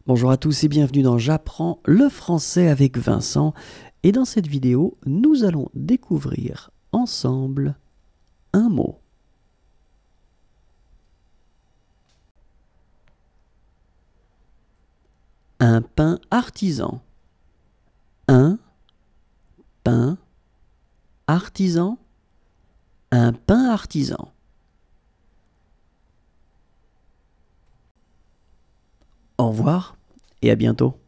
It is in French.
Bonjour à tous et bienvenue dans J'apprends le français avec Vincent. Et dans cette vidéo, nous allons découvrir ensemble un mot. Un pain artisan. Un pain artisan. Un pain artisan. Au revoir et à bientôt.